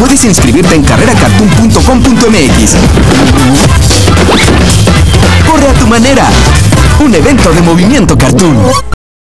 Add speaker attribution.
Speaker 1: Puedes inscribirte en carreracartoon.com.mx. Corre a tu manera. Un evento de Movimiento Cartoon.